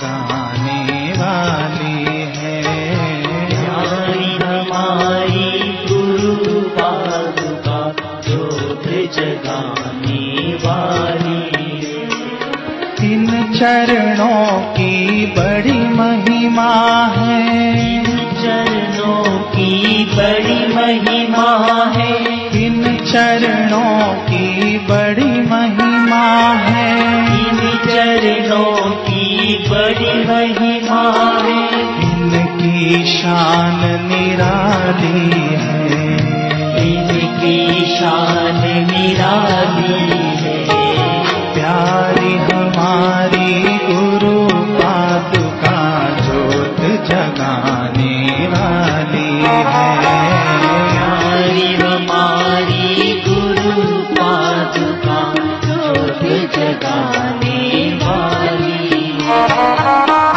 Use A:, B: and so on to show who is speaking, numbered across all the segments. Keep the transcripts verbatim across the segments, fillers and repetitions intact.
A: जगाने वाली है।
B: प्यारी हमारी गुरु पादुका ज्योत जगाने वाली है।
A: इन चरणों की बड़ी महिमा है,
B: इन चरणों की बड़ी महिमा है।
A: इन चरणों की बड़ी महिमा है,
B: इन चरणों की बड़ी महिमा है।
A: इनकी शान निराली है,
B: इनकी शान निराली है।
A: प्यारी हमारी गुरु पादुका ज्योत जगाने वाली है।
B: प्यारी हमारी गुरु पादुका ज्योत जगाने वाली है।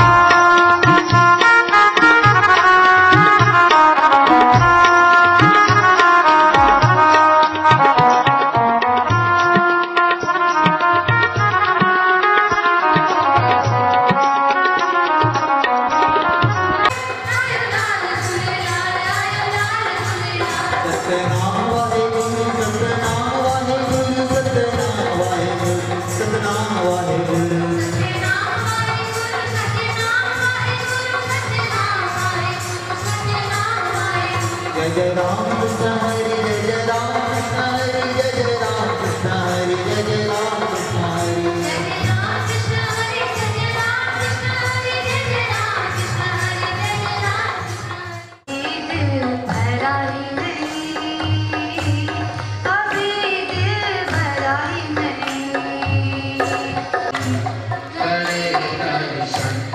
C: जय राम कृष्ण हरि जय जय राम कृष्ण हरि जय जय राम कृष्ण हरि जय जय राम कृष्ण हरि जय राम कृष्ण हरि जय जय राम कृष्ण हरि जय जय राम कृष्ण हरि जय जय राम कृष्ण हरि। दिल भरा ही नहीं, अभी दिल भरा ही नहीं। करे दर्शन